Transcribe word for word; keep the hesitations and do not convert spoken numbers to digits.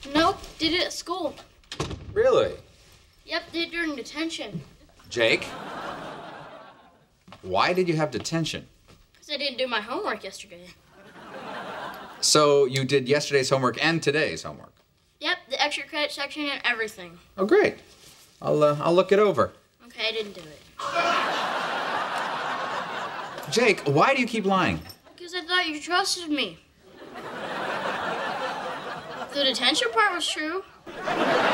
Nope, did it at school. Really? Yep, did it during detention. Jake? Why did you have detention? Because I didn't do my homework yesterday. So you did yesterday's homework and today's homework? Yep, the extra credit section and everything. Oh, great. I'll, uh, I'll look it over. Okay, I didn't do it. Jake, why do you keep lying? Because I thought you trusted me. The detention part was true.